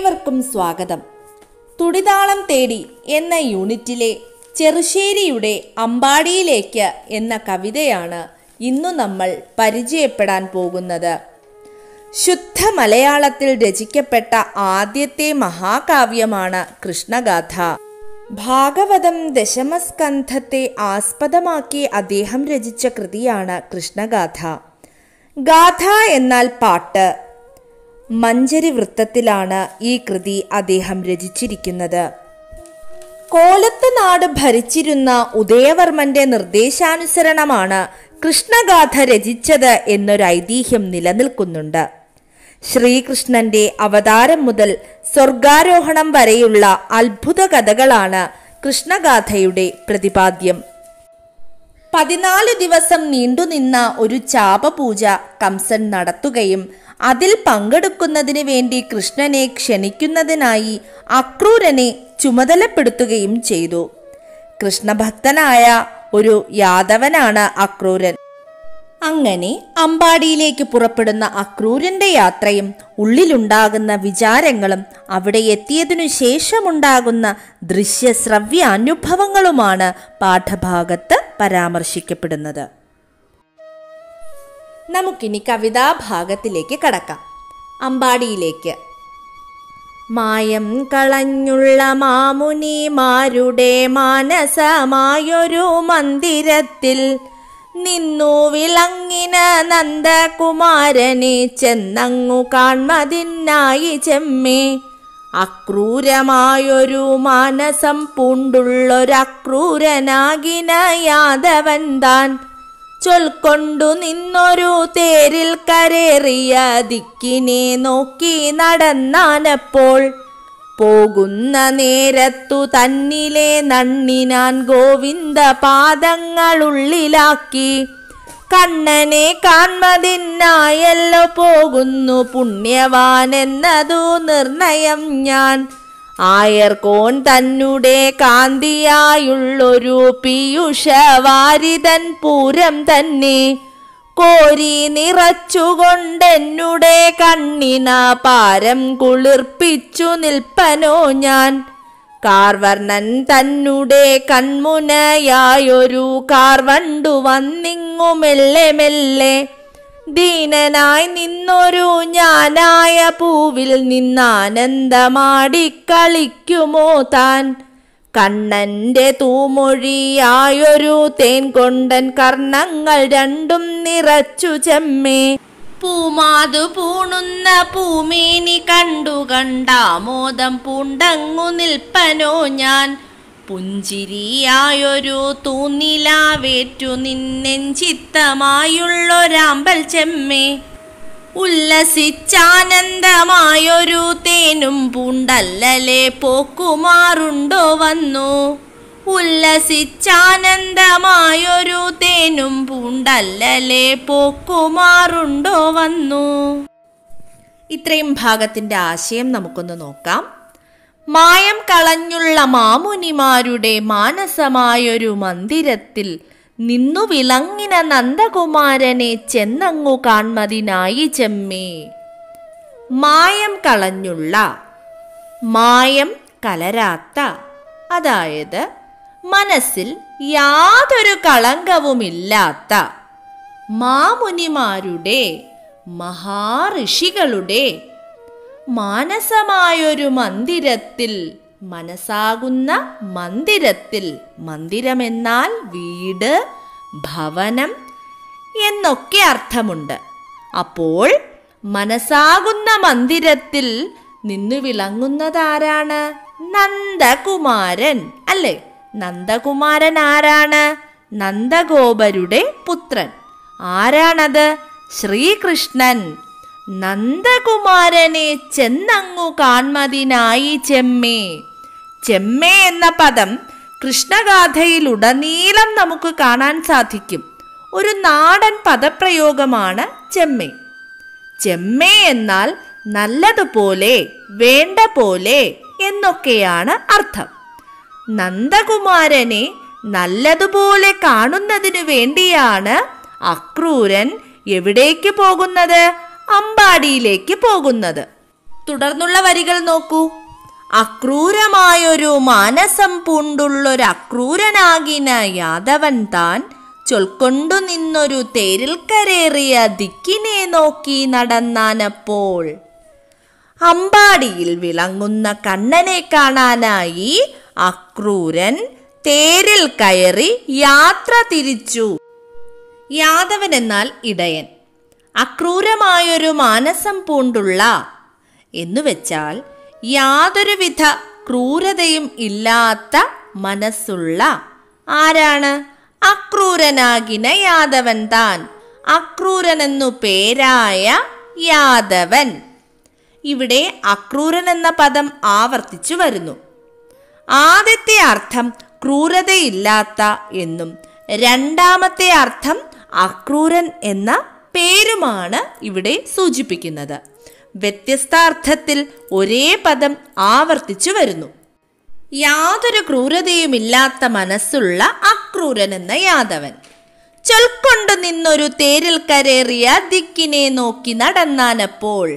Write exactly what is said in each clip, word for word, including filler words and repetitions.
ഏവർക്കും സ്വാഗതം. തുടിതാളം തേടി എന്ന യൂണിറ്റിലെ ചെറുശ്ശേരിയുടെ അമ്പാടിയിലേക്ക് എന്ന കവിതയാണ് ഇന്നു നമ്മൾ പരിചയപ്പെടാൻ പോകുന്നത്. ശുദ്ധ മലയാളത്തിൽ രചിക്കപ്പെട്ട ആദ്യത്തെ മഹാകാവ്യമാണ് കൃഷ്ണഗാഥ. ഭാഗവതം ദശമസ്കന്ധത്തെ ആസ്പദമാക്കി അദ്ദേഹം രചിച്ച കൃതിയാണ് കൃഷ്ണഗാഥ. ഗാഥ എന്നാൽ പാട്ട്. മഞ്ചരി വൃത്തത്തിലാണ് ഈ കൃതി അദ്ദേഹം രചിച്ചിരിക്കുന്നത്. കോലത്ത് നാട് ഭരിച്ചിരുന്ന ഉദയവർമ്മന്റെ നിർദ്ദേശാനുസരണമാണ് കൃഷ്ണഗാഥ രചിച്ചത് എന്നൊരൈതിഹ്യം നിലനിൽക്കുന്നുണ്ട്. ശ്രീകൃഷ്ണന്റെ അവതാരം മുതൽ സ്വർഗാരോഹണം വരെയുള്ള അത്ഭുത കഥകളാണ് കൃഷ്ണഗാഥയുടെ പ്രതിപാദ്യം. പതിനാല് ദിവസം നീണ്ടുനിന്ന ഒരു ചാപപൂജ കംസൻ നടത്തുകയും അതിൽ പങ്കെടുക്കുന്നതിന് വേണ്ടി കൃഷ്ണനെ ക്ഷണിക്കുന്നതിനായി അക്രൂരനെ ചുമതലപ്പെടുത്തുകയും ചെയ്തു. കൃഷ്ണഭക്തനായ ഒരു യാദവനാണ് അക്രൂരൻ. അങ്ങനെ അമ്പാടിയിലേക്ക് പുറപ്പെടുന്ന അക്രൂരന്റെ യാത്രയും ഉള്ളിലുണ്ടാകുന്ന വിചാരങ്ങളും അവിടെ എത്തിയതിനു ശേഷമുണ്ടാകുന്ന ദൃശ്യശ്രവ്യ അനുഭവങ്ങളുമാണ് പാഠഭാഗത്ത് പരാമർശിക്കപ്പെടുന്നത്. നമുക്കിനി കവിതാഭാഗത്തിലേക്ക് കടക്കാം. അമ്പാടിയിലേക്ക്. മായം കളഞ്ഞുള്ള മാമുനിമാരുടെ മാനസമായൊരു മന്ദിരത്തിൽ നിന്നു വിളങ്ങിന നന്ദകുമാരനെ ചെന്നങ്ങു കാൺമതിനായി ചെമ്മേ. അക്രൂരമായൊരു മാനസം പൂണ്ടുള്ളൊരക്രൂരനാകിന യാദവൻ താൻ ചൊൽക്കൊണ്ടു നിന്നൊരു തേരിൽ കരേറിയ ദിക്കിനെ നോക്കി നടന്നാനപ്പോൾ പോകുന്ന നേരത്തു തന്നിലെ നണ്ണിനാൻ ഗോവിന്ദ പാദങ്ങളുള്ളിലാക്കി കണ്ണനെ കാൺമതിനായല്ലോ പോകുന്നു പുണ്യവാനെന്നതു നിർണയം ഞാൻ. ആയർകോൻ തന്നുടെ കാന്തിയായുള്ളൊരു പീയൂഷവാരിതൻ പൂരം തന്നെ കോരി നിറച്ചുകൊണ്ടെന്നുടെ കണ്ണിന പാരം കുളിർപ്പിച്ചു നിൽപ്പനോ ഞാൻ. കാർവർണ്ണൻ തന്നുടെ കൺമുനയായൊരു കാർവണ്ടു വന്നിങ്ങു മെല്ലെ മെല്ലെ ദീനനായി നിന്നൊരു ഞാനായ പൂവിൽ നിന്നാനന്ദമാടിക്കളിക്കുമോ താൻ. കണ്ണന്റെ തൂമൊഴിയായൊരു തേൻ കൊണ്ടൻ കർണങ്ങൾ രണ്ടും നിറച്ചു ചെമ്മേ. പൂമാതു പൂണുന്ന പൂമേനി കണ്ടു കണ്ടാമോദം പൂണ്ടങ്ങു നിൽപ്പനോ ഞാൻ. പുഞ്ചിരിയായൊരു തൂന്നിലാവേറ്റു നിന്നെഞ്ചിത്തമായുള്ളൊരാമ്പൽ ചെമ്മേ. ഉല്ലസിച്ചാനന്ദമായൊരു തേനും പൂണ്ടല്ലലെ പോക്കുമാറുണ്ടോ വന്നു. ഉല്ലസിച്ചാനന്ദമായൊരു തേനും പൂണ്ടല്ലലെ പോക്കുമാറുണ്ടോ വന്നു. ഇത്രയും ഭാഗത്തിന്റെ ആശയം നമുക്കൊന്ന് നോക്കാം. മായം കളഞ്ഞുള്ള മാമുനിമാരുടെ മാനസമായൊരു മന്ദിരത്തിൽ നിന്നു വിളങ്ങിന നന്ദകുമാരനെ ചെന്നങ്ങു കാൺമതിനായി ചെമ്മേ. മായം കളഞ്ഞുള്ള, മായം കലരാത്ത, അതായത് മനസ്സിൽ യാതൊരു കളങ്കവുമില്ലാത്ത മാമുനിമാരുടെ, മഹാഋഷികളുടെ മാനസമായൊരു മന്ദിരത്തിൽ, മനസ്സാകുന്ന മന്ദിരത്തിൽ, മന്ദിരമെന്നാൽ വീട്, ഭവനം എന്നൊക്കെ അർത്ഥമുണ്ട്. അപ്പോൾ മനസ്സാകുന്ന മന്ദിരത്തിൽ നിന്നു വിളങ്ങുന്നതാരാണ്? നന്ദകുമാരൻ അല്ലേ? നന്ദകുമാരൻ ആരാണ്? നന്ദഗോപരുടെ പുത്രൻ. ആരാണത്? ശ്രീകൃഷ്ണൻ. നന്ദകുമാരനെ ചെന്നങ്ങു കാൺമതിനായി ചെമ്മേ. ചെമ്മേ എന്ന പദം കൃഷ്ണഗാഥയിലുടനീളം നമുക്ക് കാണാൻ സാധിക്കും. ഒരു നാടൻ പദപ്രയോഗമാണ് ചെമ്മേ. ചെമ്മേ എന്നാൽ നല്ലതുപോലെ, വേണ്ട പോലെ എന്നൊക്കെയാണ് അർത്ഥം. നന്ദകുമാരനെ നല്ലതുപോലെ കാണുന്നതിനു വേണ്ടിയാണ് അക്രൂരൻ എവിടേക്ക് പോകുന്നത്? അമ്പാടിയിലേക്ക് പോകുന്നത്. തുടർന്നുള്ള വരികൾ നോക്കൂ. അക്രൂരമായൊരു മാനസം പൂണ്ടുള്ളൊരു അക്രൂരനാകിന യാദവൻ താൻ ചൊൽക്കൊണ്ടു നിന്നൊരു തേരിൽ കരേറിയ ദിക്കിനെ നോക്കി നടന്നാനപ്പോൾ. അമ്പാടിയിൽ വിളങ്ങുന്ന കണ്ണനെ കാണാനായി അക്രൂരൻ തേരിൽ കയറി യാത്ര തിരിച്ചു. യാദവൻ എന്നാൽ ഇടയൻ. അക്രൂരമായൊരു മാനസം പൂണ്ടുള്ള എന്നുവെച്ചാൽ യാതൊരുവിധ ക്രൂരതയും ഇല്ലാത്ത മനസ്സുള്ള. ആരാണ്? അക്രൂരനാകിന യാദവൻ താൻ. അക്രൂരൻ എന്നു പേരായ യാദവൻ. ഇവിടെ അക്രൂരൻ എന്ന പദം ആവർത്തിച്ചു വരുന്നു. ആദ്യത്തെ അർത്ഥം ക്രൂരതയില്ലാത്ത എന്നും രണ്ടാമത്തെ അർത്ഥം അക്രൂരൻ എന്ന പേരുമാണ് ഇവിടെ സൂചിപ്പിക്കുന്നത്. വ്യത്യസ്ത അർത്ഥത്തിൽ ഒരേ പദം ആവർത്തിച്ചു വരുന്നു. യാതൊരു ക്രൂരതയുമില്ലാത്ത മനസ്സുള്ള അക്രൂരൻ എന്ന യാദവൻ ചൊൽക്കൊണ്ടു നിന്നൊരു തേരിൽ കരേറിയ ദിക്കിനെ നോക്കി നടന്നാനപ്പോൾ.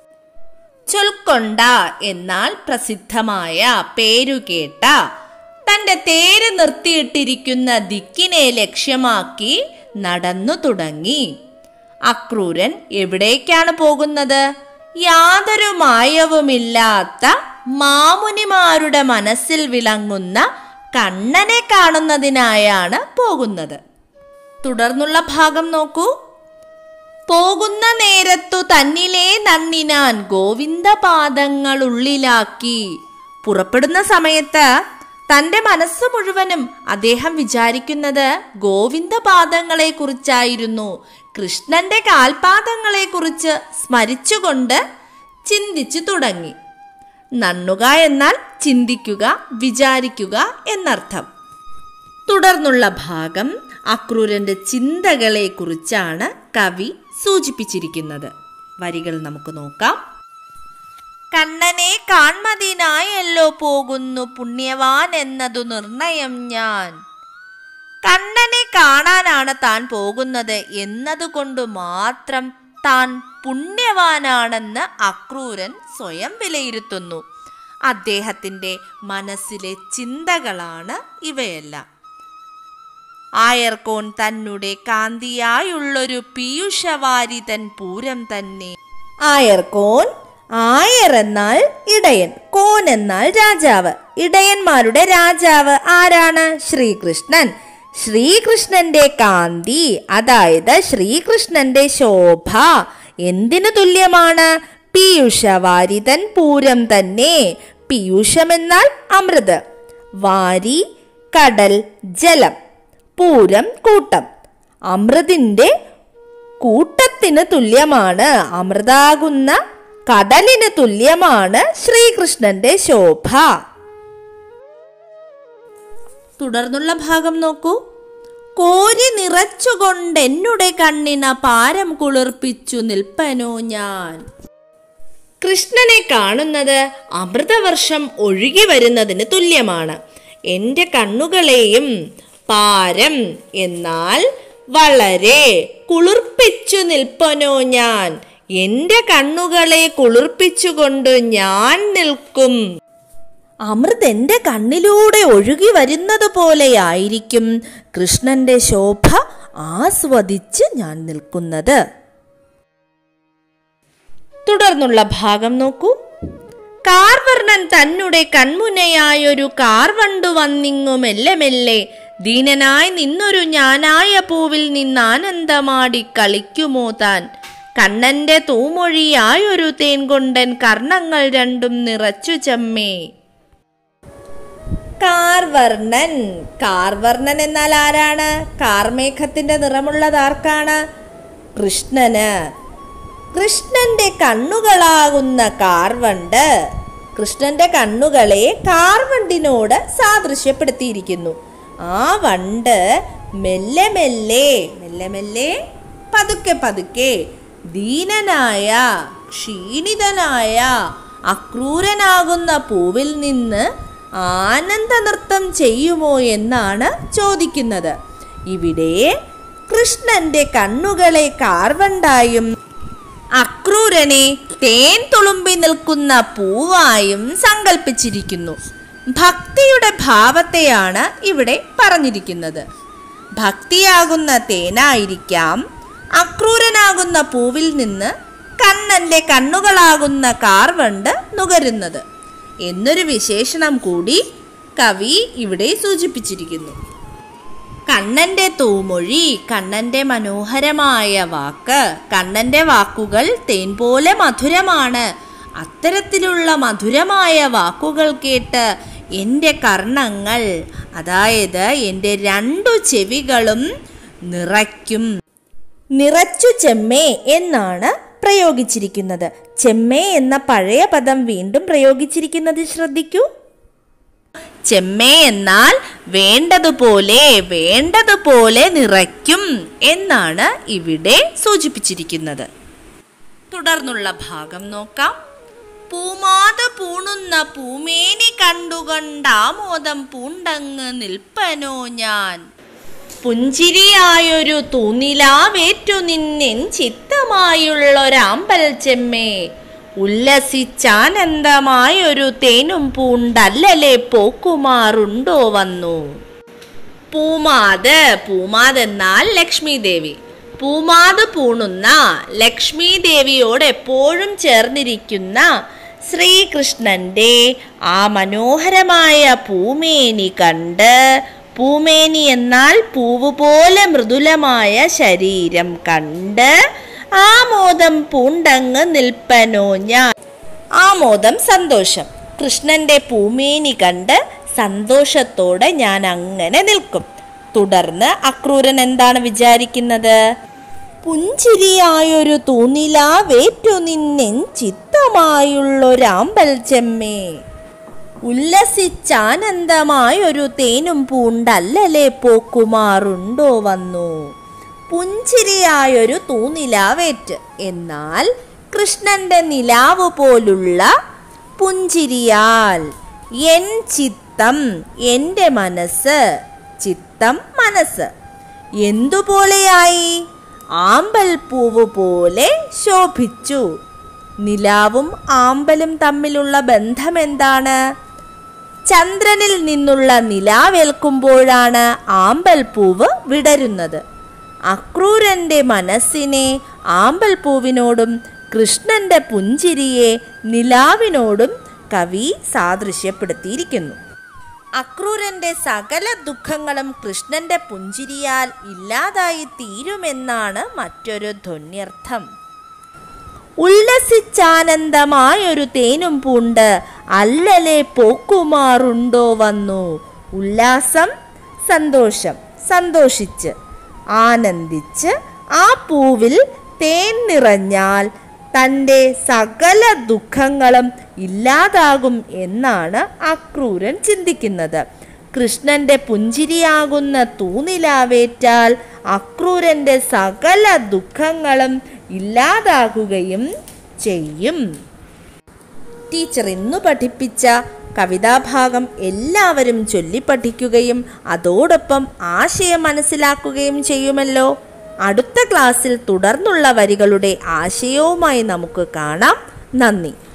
ചൊൽക്കൊണ്ട എന്നാൽ പ്രസിദ്ധമായ, പേരുകേട്ട, തന്റെ തേര് നിർത്തിയിട്ടിരിക്കുന്ന ദിക്കിനെ ലക്ഷ്യമാക്കി നടന്നു തുടങ്ങി. അക്രൂരൻ എവിടേക്കാണ് പോകുന്നത്? യാതൊരു മായവുമില്ലാത്ത മാമുനിമാരുടെ മനസ്സിൽ വിളങ്ങുന്ന കണ്ണനെ കാണുന്നതിനായാണ് പോകുന്നത്. തുടർന്നുള്ള ഭാഗം നോക്കൂ. പോകുന്ന നേരത്തു തന്നിലെ നന്ദിനാൻ ഗോവിന്ദ പാദങ്ങൾ ഉള്ളിലാക്കി. പുറപ്പെടുന്ന സമയത്ത് തൻ്റെ മനസ്സ് മുഴുവനും അദ്ദേഹം വിചാരിക്കുന്നത് ഗോവിന്ദ പാദങ്ങളെ കുറിച്ചായിരുന്നു. കൃഷ്ണന്റെ കാൽപാദങ്ങളെ കുറിച്ച് സ്മരിച്ചുകൊണ്ട് ചിന്തിച്ചു തുടങ്ങി. നണ്ണുക എന്നാൽ ചിന്തിക്കുക, വിചാരിക്കുക എന്നർത്ഥം. തുടർന്നുള്ള ഭാഗം അക്രൂരന്റെ ചിന്തകളെ കുറിച്ചാണ് കവി സൂചിപ്പിച്ചിരിക്കുന്നത്. വരികൾ നമുക്ക് നോക്കാം. കണ്ണനെ കാൺമതിനായല്ലോ പോകുന്നു പുണ്യവാൻ എന്നതു നിർണയം ഞാൻ. കണ്ണനെ കാണാനാണ് താൻ പോകുന്നത് എന്നതുകൊണ്ട് മാത്രം താൻ പുണ്യവാനാണെന്ന് അക്രൂരൻ സ്വയം വിലയിരുത്തുന്നു. അദ്ദേഹത്തിൻ്റെ മനസ്സിലെ ചിന്തകളാണ് ഇവയെല്ലാം. ആയർകോൻ തന്നെ കാന്തിയായുള്ളൊരു പീയൂഷവാരിതൻ പൂരം തന്നെ. ആയർകോൻ, ആയർ എന്നാൽ ഇടയൻ, കോൻ എന്നാൽ രാജാവ്. ഇടയന്മാരുടെ രാജാവ് ആരാണ്? ശ്രീകൃഷ്ണൻ. ശ്രീകൃഷ്ണന്റെ കാന്തി, അതായത് ശ്രീകൃഷ്ണന്റെ ശോഭ എന്തിനു തുല്യമാണ്? പീയൂഷവാരിതൻ പൂരം തന്നെ. പീയൂഷം എന്നാൽ അമൃത്, വാരി കടൽ, ജലം, പൂരം കൂട്ടം. അമൃതിന്റെ കൂട്ടത്തിന് തുല്യമാണ്, അമൃതാകുന്ന കടലിന് തുല്യമാണ് ശ്രീകൃഷ്ണന്റെ ശോഭ. തുടർന്നുള്ള ഭാഗം നോക്കൂ. കോരി നിറച്ചുകൊണ്ടെന്നുടെ കണ്ണിന പാരം കുളിർപ്പിച്ചു നിൽപ്പനോ ഞാൻ. കൃഷ്ണനെ കാണുന്നത് അമൃതവർഷം ഒഴുകി വരുന്നതിന് തുല്യമാണ്. എൻ്റെ കണ്ണുകളെയും പാരം എന്നാൽ വളരെ കുളിർപ്പിച്ചു നിൽപ്പനോ ഞാൻ. എൻ്റെ കണ്ണുകളെ കുളിർപ്പിച്ചുകൊണ്ട് ഞാൻ നിൽക്കും. അമൃത് എൻ്റെ കണ്ണിലൂടെ ഒഴുകി വരുന്നത് പോലെയായിരിക്കും കൃഷ്ണന്റെ ശോഭ ആസ്വദിച്ച് ഞാൻ നിൽക്കുന്നത്. തുടർന്നുള്ള ഭാഗം നോക്കൂ. കാർവർണ്ണൻ തന്നെ കൺമുനയായൊരു കാർവണ്ടു വന്നിങ്ങു മെല്ലെ മെല്ലെ ദീനനായി നിന്നൊരു ഞാനായ പൂവിൽ നിന്നാനന്ദമാടി കളിക്കുമോ താൻ. കണ്ണന്റെ തൂമൊഴിയായൊരു തേൻകൊണ്ടൻ കർണങ്ങൾ രണ്ടും നിറച്ചു ചെമ്മേ. കാർവർണ്ണൻ, കാർവർണ്ണൻ എന്നാൽ ആരാണ്? കാർമേഘത്തിന്റെ നിറമുള്ളത് ആർക്കാണ്? കൃഷ്ണന്. കൃഷ്ണന്റെ കണ്ണുകളാകുന്ന കാർവണ്ട്, കൃഷ്ണന്റെ കണ്ണുകളെ കാർവണ്ടിനോട് സാദൃശ്യപ്പെടുത്തിയിരിക്കുന്നു. ആ വണ്ട് മെല്ലെ മെല്ലെ മെല്ലെ മെല്ലെ പതുക്കെ പതുക്കെ ദീനനായ ക്ഷീണിതനായ അക്രൂരനാകുന്ന പൂവിൽ നിന്ന് ആനന്ദ നൃത്തം ചെയ്യുമോ എന്നാണ് ചോദിക്കുന്നത്. ഇവിടെ കൃഷ്ണന്റെ കണ്ണുകളെ കാർവണ്ടായും അക്രൂര അക്രൂരനെ തേൻ തുളുമ്പി നിൽക്കുന്ന പൂവായും സങ്കല്പിച്ചിരിക്കുന്നു. ഭക്തിയുടെ ഭാവത്തെയാണ് ഇവിടെ പറഞ്ഞിരിക്കുന്നത്. ഭക്തിയാകുന്ന തേനായിരിക്കാം അക്രൂരനാകുന്ന പൂവിൽ നിന്ന് കണ്ണന്റെ കണ്ണുകളാകുന്ന കാർവണ്ട് നുകരുന്നത് എന്നൊരു വിശേഷണം കൂടി കവി ഇവിടെ സൂചിപ്പിച്ചിരിക്കുന്നു. കണ്ണന്റെ തൂമൊഴി, കണ്ണന്റെ മനോഹരമായ വാക്ക്, കണ്ണന്റെ വാക്കുകൾ തേൻ പോലെ മധുരമാണ്. അത്തരത്തിലുള്ള മധുരമായ വാക്കുകൾ കേട്ട് എൻ്റെ കർണങ്ങൾ, അതായത് എൻ്റെ രണ്ടു ചെവികളും നിറയ്ക്കും. നിറച്ചു ചെമ്മേ എന്നാണ് പ്രയോഗിച്ചിരിക്കുന്നത്. ചെമ്മേ എന്ന പഴയ പദം വീണ്ടും പ്രയോഗിച്ചിരിക്കുന്നത് ശ്രദ്ധിക്കൂ. ചെമ്മേ എന്നാൽ വേണ്ടതുപോലെ, വേണ്ടതുപോലെ നിറയ്ക്കും എന്നാണ് ഇവിടെ സൂചിപ്പിച്ചിരിക്കുന്നത്. തുടർന്നുള്ള ഭാഗം നോക്കാം. പൂമാത പൂണുന്ന പൂമേനി കണ്ടുകൊണ്ടാമോദം പൂണ്ടങ്ങ് നിൽപ്പനോ ഞാൻ. പുഞ്ചിരിയായൊരു തൂനിലാവേറ്റു നിന്നെൻ ചിത്തമായുള്ളൊരാമ്പൽ ചെമ്മേ. ഉല്ലസിച്ചാനന്ദമായൊരു തേനും പൂണ്ടല്ലേ പോക്കുമാറുണ്ടോ വന്നു. പൂമാത്, പൂമാത് എന്നാൽ ലക്ഷ്മി ദേവി. പൂമാത് പൂണുന്ന ലക്ഷ്മി ദേവിയോട് എപ്പോഴും ചേർന്നിരിക്കുന്ന ശ്രീകൃഷ്ണന്റെ ആ മനോഹരമായ പൂമേനി കണ്ട്, പൂമേനി എന്നാൽ പൂവ് പോലെ മൃദുലമായ ശരീരം കണ്ട് ആമോദം പൂണ്ടങ്ങ് നിൽപ്പനോ ഞാൻ. ആമോദം സന്തോഷം. കൃഷ്ണന്റെ പൂമേനി കണ്ട് സന്തോഷത്തോടെ ഞാൻ അങ്ങനെ നിൽക്കും. തുടർന്ന് അക്രൂരൻ എന്താണ് വിചാരിക്കുന്നത്? പുഞ്ചിരിയായൊരു തൂനിലാവേറ്റു നിന്നെൻ ചിത്തമായുള്ളൊരാമ്പൽ ചെമ്മേ. ഉല്ലസിച്ചാനന്ദമായൊരു തേനും പൂണ്ടല്ലേ പോക്കുമാറുണ്ടോ വന്നു. പുഞ്ചിരിയായൊരു തൂനിലാവേറ്റ് എന്നാൽ കൃഷ്ണന്റെ നിലാവ് പോലുള്ള പുഞ്ചിരിയാൽ എൻ ചിത്തം, എൻ്റെ മനസ്സ്, ചിത്തം മനസ്സ് എന്തുപോലെയായി? ആമ്പൽ പൂവ് പോലെ ശോഭിച്ചു. നിലാവും ആമ്പലും തമ്മിലുള്ള ബന്ധം എന്താണ്? ചന്ദ്രനിൽ നിന്നുള്ള നിലാവേൽക്കുമ്പോഴാണ് ആമ്പൽ പൂവ് വിടരുന്നത്. അക്രൂരന്റെ മനസ്സിനെ ആമ്പൽ പൂവിനോടും കൃഷ്ണന്റെ പുഞ്ചിരിയെ നിലാവിനോടും കവി സാദൃശ്യപ്പെടുത്തിയിരിക്കുന്നു. അക്രൂരന്റെ സകല ദുഃഖങ്ങളും കൃഷ്ണന്റെ പുഞ്ചിരിയാൽ ഇല്ലാതായി തീരുമെന്നാണ് മറ്റൊരു ധ്വന്യർത്ഥം. ഉല്ലസിച്ചാനന്ദമായൊരു തേനും പൂണ്ട് അല്ലലെ പോക്കുമാറുണ്ടോ വന്നു. ഉല്ലാസം, സന്തോഷം, സന്തോഷിച്ച് ആനന്ദിച്ച് ആ പൂവിൽ തേൻ നിറഞ്ഞാൽ തൻ്റെ സകല ദുഃഖങ്ങളും ഇല്ലാതാകും എന്നാണ് അക്രൂരൻ ചിന്തിക്കുന്നത്. കൃഷ്ണന്റെ പുഞ്ചിരിയാകുന്ന തൂനിലാവേറ്റാൽ അക്രൂരന്റെ സകല ദുഃഖങ്ങളും ഇല്ലാതാകുകയും ചെയ്യും. ടീച്ചർ ഇന്നു പഠിപ്പിച്ച കവിതാഭാഗം എല്ലാവരും ചൊല്ലിപ്പഠിക്കുകയും അതോടൊപ്പം ആശയം മനസ്സിലാക്കുകയും ചെയ്യുമല്ലോ. അടുത്ത ക്ലാസ്സിൽ തുടർന്നുള്ള വരികളുടെ ആശയവുമായി നമുക്ക് കാണാം. നന്ദി.